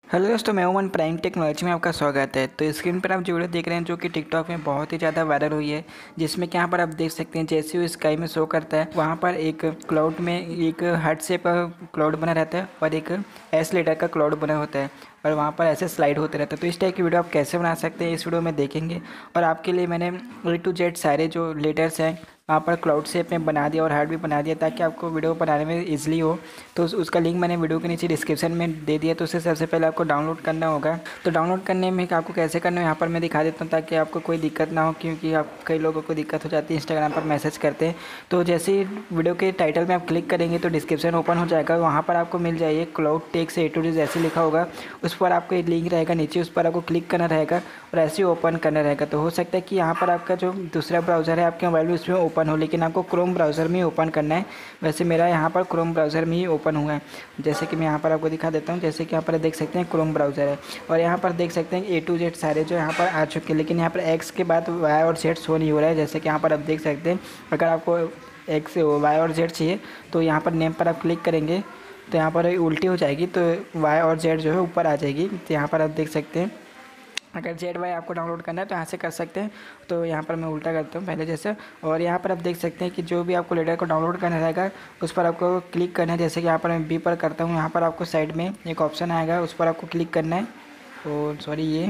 Hello दोस्तों, मैं उमन प्राइम टेक्नोलॉजी में आपका स्वागत है। तो स्क्रीन पर आप जो वीडियो देख रहे हैं जो कि टिकटॉक में बहुत ही ज़्यादा वायरल हुई है, जिसमें कि यहाँ पर आप देख सकते हैं जैसे वो स्काई में शो करता है, वहाँ पर एक क्लाउड में एक हार्ट शेप का क्लाउड बना रहता है और एक एस लेटर का क्लाउड बना होता है और वहाँ पर ऐसे स्लाइड होते रहते हैं। तो इस टाइप की वीडियो आप कैसे बना सकते हैं इस वीडियो में देखेंगे। और आपके लिए मैंने A to Z सारे जो लेटर्स हैं वहाँ पर क्लाउड शेप में बना दिया और हार्ट भी बना दिया ताकि आपको वीडियो बनाने में ईजिली हो। तो उसका लिंक मैंने वीडियो के नीचे डिस्क्रिप्शन में दे दिया। तो उसे सबसे पहले आपको डाउनलोड करना होगा। तो डाउनलोड करने में आपको कैसे करना है यहाँ पर मैं दिखा देता हूँ ताकि आपको कोई दिक्कत ना हो, क्योंकि आप कई लोगों को दिक्कत हो जाती है, इंस्टाग्राम पर मैसेज करते हैं। तो जैसे ही वीडियो के टाइटल में आप क्लिक करेंगे तो डिस्क्रिप्शन ओपन हो जाएगा, वहाँ पर आपको मिल जाइए cloud techs A to Z ऐसे लिखा होगा। उस पर आपको एक लिंक रहेगा नीचे, उस पर आपको क्लिक करना रहेगा और ऐसे ही ओपन करना रहेगा। तो हो सकता है कि यहाँ पर आपका जो दूसरा ब्राउज़र है आपके मोबाइल में उसमें ओपन हो, लेकिन आपको क्रोम ब्राउज़र में ही ओपन करना है। वैसे मेरा यहाँ पर क्रोम ब्राउज़र में ही ओपन हुआ है, जैसे कि मैं यहाँ पर आपको दिखा देता हूँ। जैसे कि यहाँ पर देख सकते हैं क्रोम ब्राउज़र है और यहाँ पर देख सकते हैं A to Z सारे जो यहाँ पर आ चुके हैं, लेकिन यहाँ पर X के बाद Y और Z शो नहीं हो रहा है। जैसे कि यहाँ पर आप देख सकते हैं, अगर आपको X Y और Z चाहिए तो यहाँ पर नेम पर आप क्लिक करेंगे तो यहाँ पर उल्टी हो जाएगी, तो Y और Z जो है ऊपर आ जाएगी। तो यहाँ पर आप देख सकते हैं, अगर ZY आपको डाउनलोड करना है तो यहाँ से कर सकते हैं। तो यहाँ पर मैं उल्टा करता हूँ पहले जैसे, और यहाँ पर आप देख सकते हैं कि जो भी आपको लेटर को डाउनलोड करना रहेगा उस पर आपको क्लिक करना है। जैसे कि यहाँ पर मैं B पर करता हूँ, यहाँ पर आपको साइड में एक ऑप्शन आएगा, उस पर आपको क्लिक करना है। और सॉरी ये,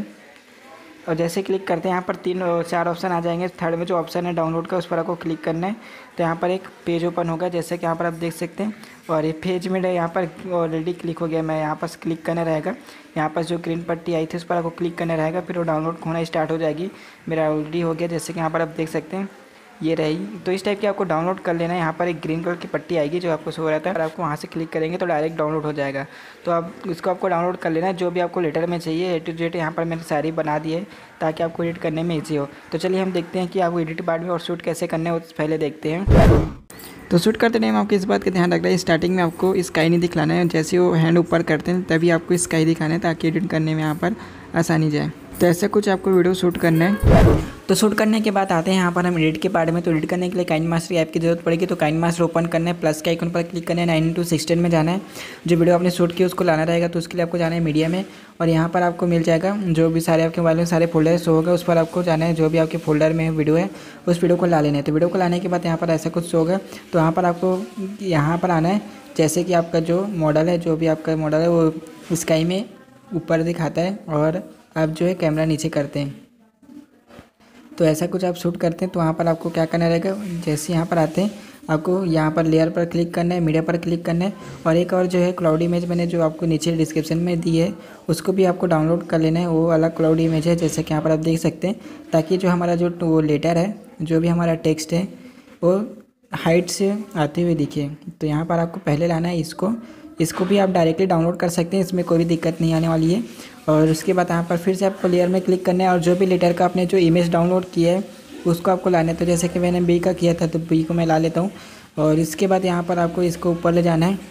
और जैसे क्लिक करते हैं यहाँ पर 3-4 ऑप्शन आ जाएंगे। थर्ड में जो ऑप्शन है डाउनलोड का, उस पर आपको क्लिक करना है। तो यहाँ पर एक पेज ओपन होगा, जैसे कि यहाँ पर आप देख सकते हैं। और ये पेज में यहाँ पर ऑलरेडी क्लिक हो गया, मैं यहाँ पर क्लिक करना रहेगा। यहाँ पर जो ग्रीन पट्टी आई थी उस पर आपको क्लिक करना रहेगा, फिर वो डाउनलोड होना स्टार्ट हो जाएगी। मेरा ऑलरेडी हो गया, जैसे कि यहाँ पर आप देख सकते हैं ये रही। तो इस टाइप की आपको डाउनलोड कर लेना है। यहाँ पर एक ग्रीन कलर की पट्टी आएगी जो आपको शो रहता है, और आपको वहाँ से क्लिक करेंगे तो डायरेक्ट डाउनलोड हो जाएगा। तो आप इसको आपको डाउनलोड कर लेना है, जो भी आपको लेटर में चाहिए A to Z यहाँ पर मैंने सारी बना दी है ताकि आपको एडिट करने में ईजी हो। तो चलिए हम देखते हैं कि आपको एडिट पार्ट में और शूट कैसे करने हो, पहले देखते हैं। तो शूट करते टाइम आपको इस बात का ध्यान रखना है, स्टार्टिंग में आपको स्काई नहीं दिखलाना है। जैसे वो हैंड ऊपर करते हैं तभी आपको स्काई दिखाना है ताकि एडिट करने में यहाँ पर आसानी जाए। तो ऐसा कुछ आपको वीडियो शूट करना है। तो शूट करने के बाद आते हैं यहाँ पर हम एडिट के पार्ट में। तो एडिट करने के लिए काइनमास्टर ऐप की जरूरत पड़ेगी। तो काइनमास्टर ओपन करना है, प्लस के आइकन पर क्लिक करना है, 9:16 में जाना है। जो वीडियो आपने शूट किया उसको लाना रहेगा, तो उसके लिए आपको जाना है मीडिया में। और यहाँ पर आपको मिल जाएगा जो भी सारे आपके मोबाइल में सारे फोल्डर शो होगा, उस पर आपको जाना है। जो भी आपके फोल्डर में वीडियो है उस वीडियो को ला लेना है। तो वीडियो को लाने के बाद यहाँ पर ऐसा कुछ शो होगा, तो यहाँ पर आपको यहाँ पर आना है। जैसे कि आपका जो मॉडल है, जो भी आपका मॉडल है वो स्काई में ऊपर दिखाता है और आप जो है कैमरा नीचे करते हैं। तो ऐसा कुछ आप शूट करते हैं। तो वहाँ पर आपको क्या करना रहेगा, जैसे यहाँ पर आते हैं आपको यहाँ पर लेयर पर क्लिक करना है, मीडिया पर क्लिक करना है। और एक और जो है क्लाउड इमेज मैंने जो आपको नीचे डिस्क्रिप्शन में दी है उसको भी आपको डाउनलोड कर लेना है। वो अलग क्लाउड इमेज है, जैसे कि यहाँ पर आप देख सकते हैं, ताकि जो हमारा जो वो लेटर है, जो भी हमारा टेक्स्ट है वो हाइट से आते हुए दिखे। तो यहाँ पर आपको पहले लाना है इसको भी आप डायरेक्टली डाउनलोड कर सकते हैं, इसमें कोई भी दिक्कत नहीं आने वाली है। और उसके बाद यहाँ पर फिर से आपको लेयर में क्लिक करना है और जो भी लेटर का आपने जो इमेज डाउनलोड किया है उसको आपको लाना है। तो जैसे कि मैंने B का किया था तो B को मैं ला लेता हूँ। और इसके बाद यहाँ पर आपको इसको ऊपर ले जाना है,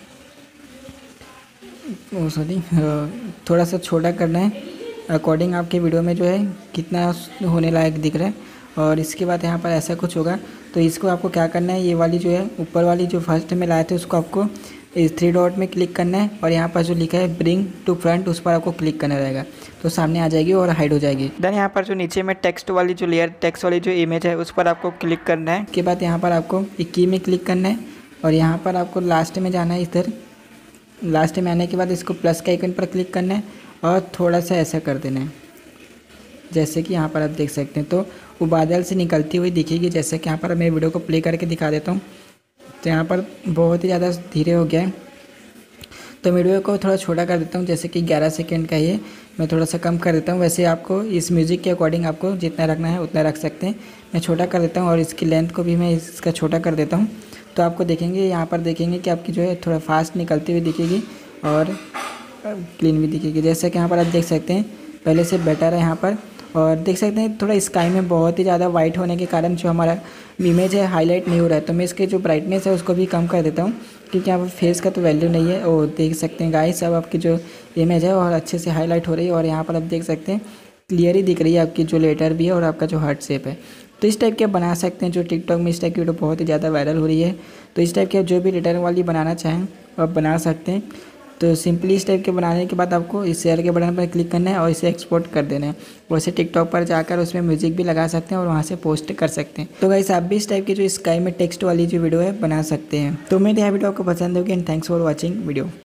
सॉरी थोड़ा सा छोटा करना है अकॉर्डिंग आपके वीडियो में जो है कितना होने लायक दिख रहा है। और इसके बाद यहाँ पर ऐसा कुछ होगा, तो इसको आपको क्या करना है, ये वाली जो है ऊपर वाली जो फर्स्ट में लाए थे उसको आपको इस 3 डॉट में क्लिक करना है और यहाँ पर जो लिखा है ब्रिंग टू फ्रंट उस पर आपको क्लिक करना रहेगा। तो सामने आ जाएगी और हाइड हो जाएगी। देन यहाँ पर जो नीचे में टेक्स्ट वाली जो लेयर, टेक्स्ट वाली जो इमेज है उस पर आपको क्लिक करना है। उसके बाद यहाँ पर आपको एक की में क्लिक करना है और यहाँ पर आपको लास्ट में जाना है। इधर लास्ट में आने के बाद इसको प्लस के आइकन पर क्लिक करना है और थोड़ा सा ऐसा कर देना है, जैसे कि यहाँ पर आप देख सकते हैं। तो वो बादल से निकलती हुई दिखेगी, जैसे कि यहाँ पर मैं वीडियो को प्ले करके दिखा देता हूँ। तो यहाँ पर बहुत ही ज़्यादा धीरे हो गया है, तो वीडियो को थोड़ा छोटा कर देता हूँ, जैसे कि 11 सेकंड का ये मैं थोड़ा सा कम कर देता हूँ। वैसे आपको इस म्यूज़िक के अकॉर्डिंग आपको जितना रखना है उतना रख सकते हैं। मैं छोटा कर देता हूँ और इसकी लेंथ को भी मैं इसका छोटा कर देता हूँ। तो आपको देखेंगे यहाँ पर देखेंगे कि आपकी जो है थोड़ा फास्ट निकलती हुई दिखेगी और क्लीन भी दिखेगी, जैसे कि यहाँ पर आप देख सकते हैं पहले से बेटर है यहाँ पर। और देख सकते हैं थोड़ा स्काई में बहुत ही ज़्यादा वाइट होने के कारण जो हमारा इमेज है हाईलाइट नहीं हो रहा है। तो मैं इसके जो ब्राइटनेस है उसको भी कम कर देता हूँ, क्योंकि यहाँ पर फेस का तो वैल्यू नहीं है। और देख सकते हैं गाइस अब आपकी जो इमेज है और अच्छे से हाईलाइट हो रही है और यहाँ पर आप देख सकते हैं क्लियर ही दिख रही है आपकी जो लेटर भी है और आपका जो हार्ट शेप है। तो इस टाइप के आप बना सकते हैं। जो टिकटॉक में इस टाइप की वीडियो बहुत ही ज़्यादा वायरल हो रही है, तो इस टाइप के जो भी लेटर वाली बनाना चाहें आप बना सकते हैं। तो सिंपली इस टाइप के बनाने के बाद आपको इस शेयर के बटन पर क्लिक करना है और इसे एक्सपोर्ट कर देना है। वैसे टिकटॉक पर जाकर उसमें म्यूजिक भी लगा सकते हैं और वहाँ से पोस्ट कर सकते हैं। तो गाइस आप भी इस टाइप की जो स्काई में टेक्स्ट वाली जो वीडियो है बना सकते हैं। तो मेरी यह वीडियो आपको पसंद होगी and thanks for watching video.